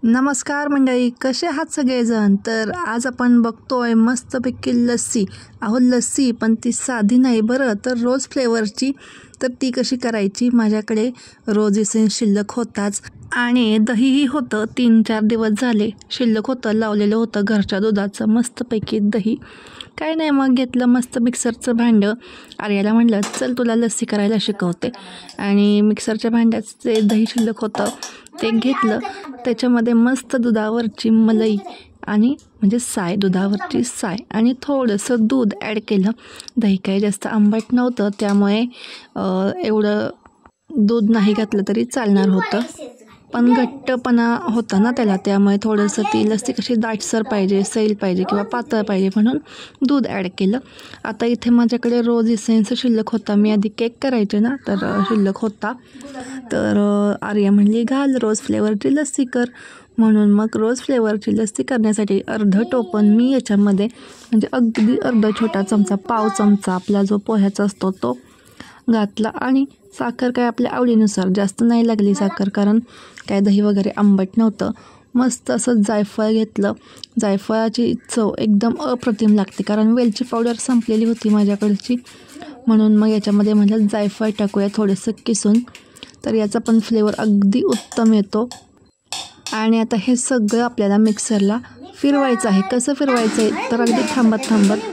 नमस्कार मंडळी, कसे आहात सगळेजण. तर आज आपण बघतोय मस्तपैकी लस्सी. अहो लस्सी, पण ती साधी नाही बरं, तर रोज फ्लेवरची. तर ती कशी करायची. माझ्याकडे रोज इसेन्स शिल्लक होताच आणि दहीही होतं. 3-4 दिवस झाले शिल्लक होतं, लावलेलं होतं घरच्या दुधाचं मस्तपैकी दही. काय नाही, मग घेतलं मस्त मिक्सरचं भांडं. आर्याला म्हणलं चल तुला लस्सी करायला शिकवते. आणि मिक्सरच्या भांड्याचे दही शिल्लक होतं ते घेतलं. त्याच्यामध्ये मस्त दुधावरची मलाई आणि म्हणजे साय, दुधावरची साय आणि थोडंसं दूध ॲड केलं. दही काही जास्त आंबट नव्हतं, त्यामुळे एवढं दूध नाही घातलं तरी चालणार होतं, पण घट्टपणा होता ना त्याला, त्यामुळे थोडंसं ती लस्सी कशी दाटसर पाहिजे, सैल पाहिजे किंवा पातळ पाहिजे म्हणून दूध ॲड केलं. आता इथे माझ्याकडे रोज इसेन्स शिल्लक होता. मी आधी केक करायचे ना, तर शिल्लक होता. तर आर्या म्हणली घाल रोज फ्लेवरची लस्सी कर, म्हणून मग रोज फ्लेवरची लस्सी करण्यासाठी अर्ध टोपण मी याच्यामध्ये म्हणजे अगदी अर्धा छोटा चमचा, पाव चमचा आपला जो पोह्याचा असतो तो घातला. आणि साखर काय आपल्या आवडीनुसार, जास्त नाही लागली साखर कारण काय दही वगैरे आंबट नव्हतं. मस्त असं जायफळ घेतलं. जायफळाची चव एकदम अप्रतिम लागते, कारण वेलची पावडर संपलेली होती माझ्याकडची, म्हणून मग याच्यामध्ये म्हटलं जायफळ टाकूया थोडंसं किसून, तर याचा पण फ्लेवर अगदी उत्तम येतो. आणि आता हे सगळं आपल्याला मिक्सरला फिरवायचं आहे. कसं फिरवायचं आहे तर अगदी थांबत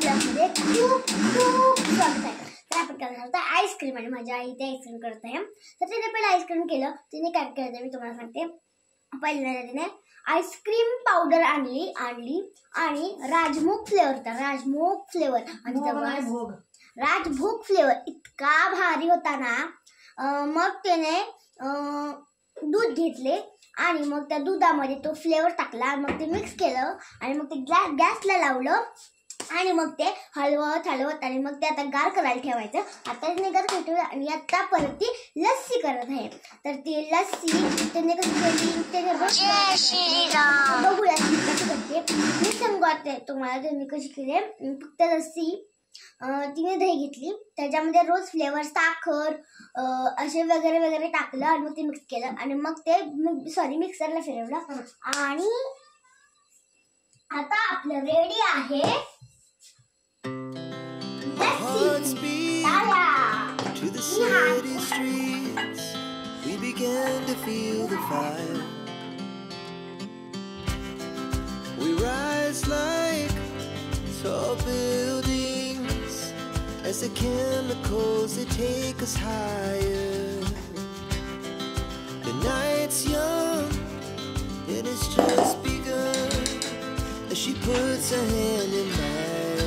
आईस्क्रीम, आणि माझ्या आई ते आईस्क्रीम करत आहे. तर तिने पहिलं आईस्क्रीम केलं. तिने काय केलं मी तुम्हाला सांगते. पहिल्यांदा तिने आईस्क्रीम पावडर आणली आणि राजभोग फ्लेवर आणि राजभोग फ्लेवर इतका भारी होता ना. मग त्याने दूध घेतले आणि मग त्या दुधामध्ये तो फ्लेवर टाकला, मग ते मिक्स केलं आणि मग ते गॅसला लावलं आणि मग ते हलवत आणि मग ते आता गार करायला ठेवायचं. आता त्याने गार करायला ठेवलं आणि आता परत ती लस्सी करत आहे. तर ती लस्सी त्याने कशी केली त्याने बघूया कशी करते. मी सांगते तुम्हाला त्यांनी कशी केली. फक्त लस्सी तिने दही घेतली, त्याच्यामध्ये रोज फ्लेवर, साखर असे वगैरे टाकलं आणि मग ते मिक्स केलं आणि मग ते मिक्सरला फिरवलं. आणि आता आपलं रेडी आहे to the city streets. We began to feel the fire. We rise like tall buildings as the chemicals they take us higher. The night's young and it's just begun as she puts her hand in mine.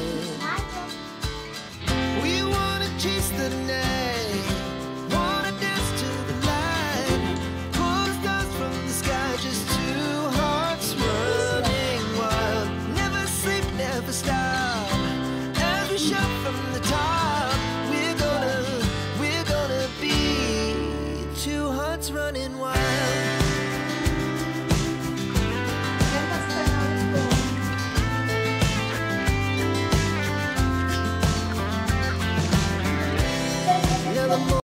Chase the night, wanna dance to the light, pull stars from the sky, just two hearts running wild, never sleep, never stop, as we shout from